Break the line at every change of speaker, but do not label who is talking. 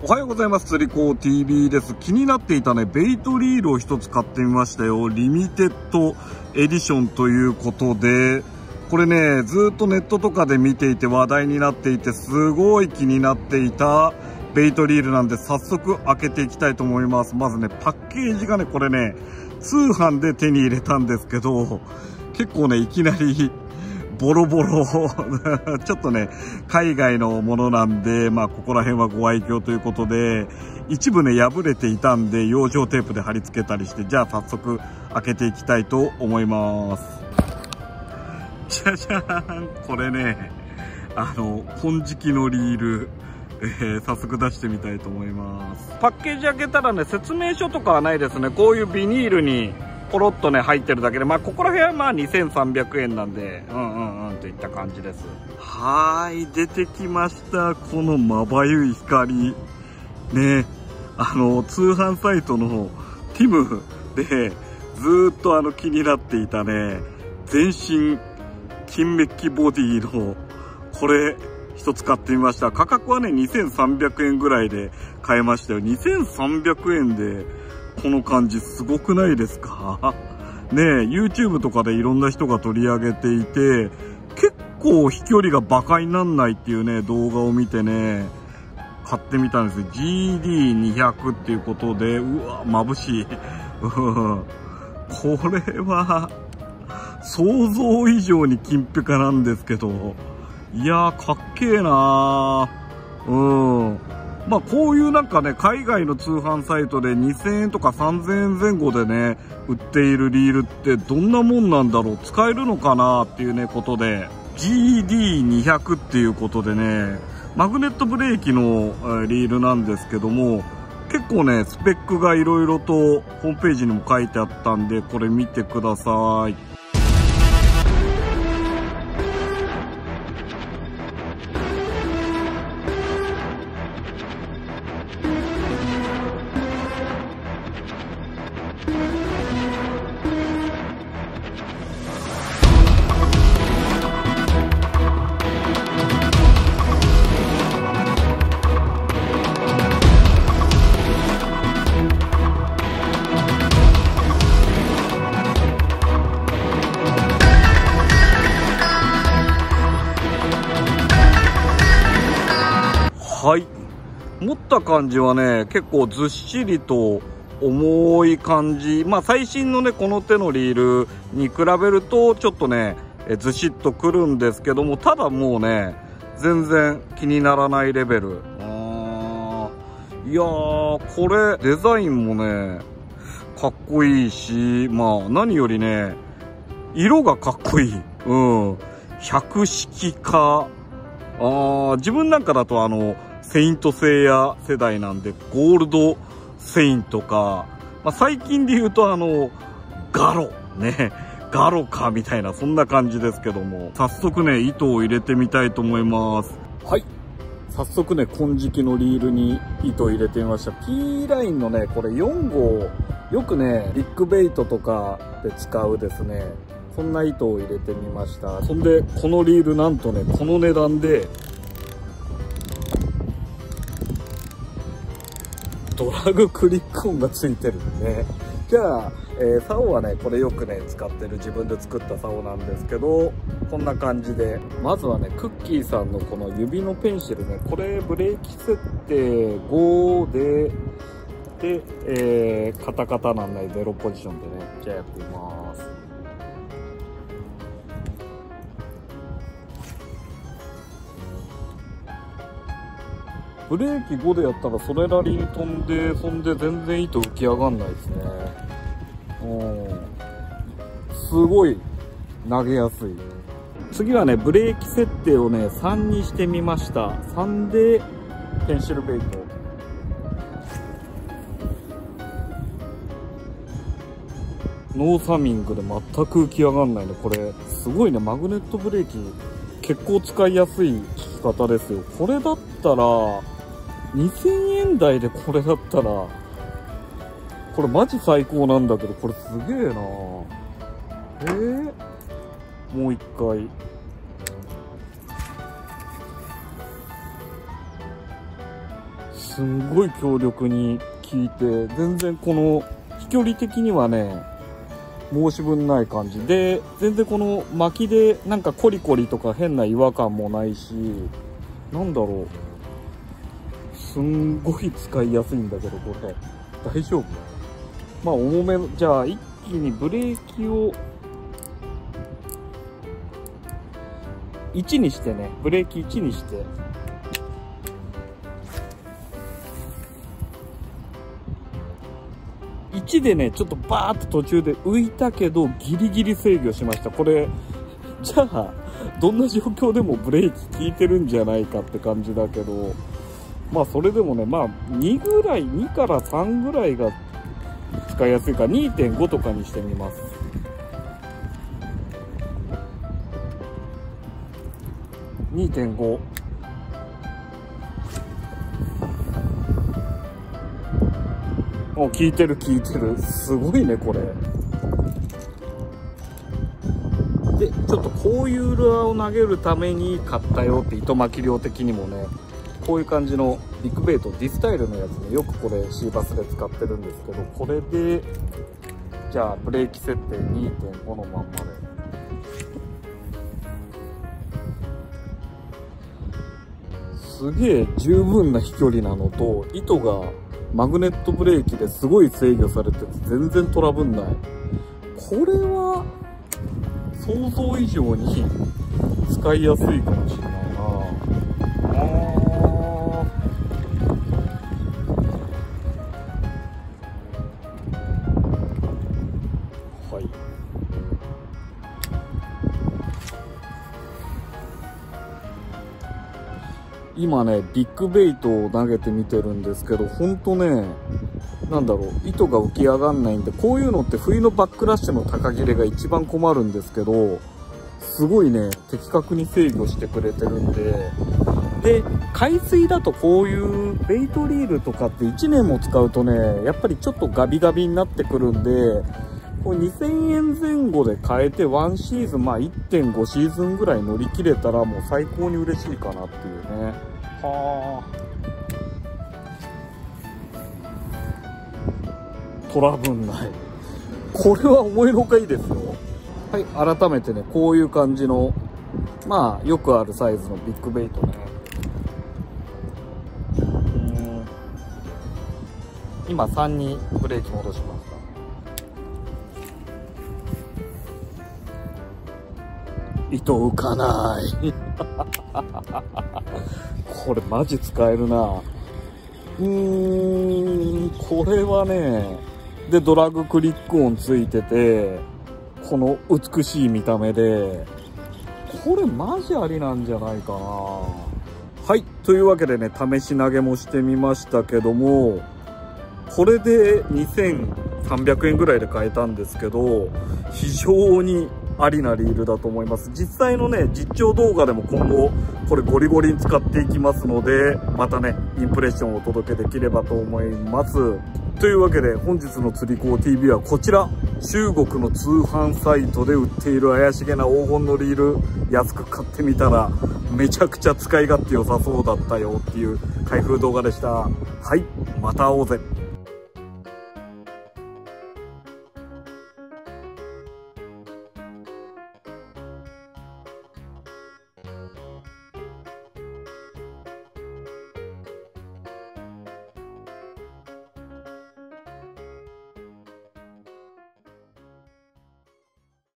おはようございます。釣り子 TV です。気になっていたね、ベイトリールを一つ買ってみましたよ。リミテッドエディションということで、これね、ずっとネットとかで見ていて話題になっていて、すごい気になっていたベイトリールなんで、早速開けていきたいと思います。まずね、パッケージがね、これね、通販で手に入れたんですけど、結構ね、いきなり、ボロボロちょっとね海外のものなんで、ここら辺はご愛嬌ということで、一部ね破れていたんで養生テープで貼り付けたりして、じゃあ早速開けていきたいと思います。じゃじゃーん、これね金色のリール、早速出してみたいと思います。パッケージ開けたらね、説明書とかはないですね。こういうビニールにポロッとね入ってるだけで、ここら辺は2300円なんでといった感じです。はーい、出てきました。このまばゆい光ね、通販サイトのティムでずーっと気になっていたね、全身金メッキボディのこれ一つ買ってみました。価格はね2300円ぐらいで買えましたよ。2300円でこの感じすごくないですかね。え YouTube とかでいろんな人が取り上げていて、結構飛距離がバカになんないっていうね動画を見てね買ってみたんですよ。 GD200 っていうことで、うわ眩しいこれは想像以上に金ピカなんですけど、いやーかっけえなー。こういうなんかね、海外の通販サイトで2000円とか3000円前後でね、売っているリールってどんなもんなんだろう、使えるのかなっていうね、ことで、GD200 っていうことでね、マグネットブレーキのリールなんですけども、結構ね、スペックがいろいろとホームページにも書いてあったんで、これ見てください。はい、持った感じはね結構ずっしりと重い感じ。最新のねこの手のリールに比べるとちょっとねずしっとくるんですけども、ただもうね全然気にならないレベル。いやー、これデザインもねかっこいいし、何よりね色がかっこいい。百式化。自分なんかだとセイントセイヤ世代なんで、ゴールドセインとか、最近で言うとガロね、ガロかみたいな、そんな感じですけども、早速ね糸を入れてみたいと思います。はい、早速ね金色のリールに糸を入れてみました。 P ラインのねこれ4号、よくねビッグベイトとかで使うですね、そんな糸を入れてみました。そんでこのリールなんとねこの値段でドラグクリック音がついてるんで、じゃあ、竿はねこれよくね使ってる自分で作った竿なんですけど、こんな感じで、まずはねクッキーさんのこの指のペンシルね、これブレーキ設定5でカタカタなんない0ポジションでね、じゃあやってみます。ブレーキ5でやったらそれなりに飛んで、そんで全然糸浮き上がんないですね。すごい投げやすい。次はねブレーキ設定をね3にしてみました。3でペンシルベイト。ノーサミングで全く浮き上がんないね。これすごいね、マグネットブレーキ結構使いやすい効き方ですよ。これだったら2000円台でこれだったら、これマジ最高なんだけど、これすげえな。もう一回。 すんごい強力に効いて、全然この飛距離的にはね申し分ない感じで、全然この巻きでなんかコリコリとか変な違和感もないし、なんだろう、すんごい使いやすいんだけど、これ大丈夫？まあ重めの、じゃあ一気にブレーキを1にしてね、ブレーキ1にして、1でねちょっとバーッと途中で浮いたけどギリギリ制御しました。これじゃあどんな状況でもブレーキ効いてるんじゃないかって感じだけど、まあそれでもね、まあ2ぐらい、2から3ぐらいが使いやすいから 2.5 とかにしてみます。2.5。効いてる効いてる。すごいね、これ。で、ちょっとこういうルアーを投げるために買ったよって、糸巻き量的にもね、こういう感じのビッグベイト、ディスタイルのやつね、よくこれシーバスで使ってるんですけど、これで、じゃあブレーキ設定 2.5 のまんまで。すげえ十分な飛距離なのと、糸がマグネットブレーキですごい制御されてて全然トラブんない。これは想像以上に使いやすいかもしれないな。はい。今ねビッグベイトを投げてみてるんですけど、ほんとね、なんだろう、糸が浮き上がんないんで、こういうのって冬のバックラッシュの高切れが一番困るんですけど、すごいね的確に制御してくれてるんで。で海水だとこういうベイトリールとかって1年も使うとね、やっぱりちょっとガビガビになってくるんで、これ2000円前後で買えて1シーズン、まあ 1.5 シーズンぐらい乗り切れたらもう最高に嬉しいかなっていうね。はあ、トラブんない。これは思いのほかいいですよ。はい、改めてねこういう感じの、まあよくあるサイズのビッグベイトね。今3にブレーキ戻しました。糸浮かないこれマジ使えるな。これはね、でドラッグクリック音ついてて、この美しい見た目で、これマジありなんじゃないかな。はい、というわけでね試し投げもしてみましたけども、これで2300円ぐらいで買えたんですけど、非常にありなリールだと思います。実際のね実況動画でも今後これゴリゴリに使っていきますので、またねインプレッションをお届けできればと思います。というわけで本日の釣り子 TV はこちら、中国の通販サイトで売っている怪しげな黄金のリール、安く買ってみたらめちゃくちゃ使い勝手良さそうだったよっていう開封動画でした。はい、また会おうぜ。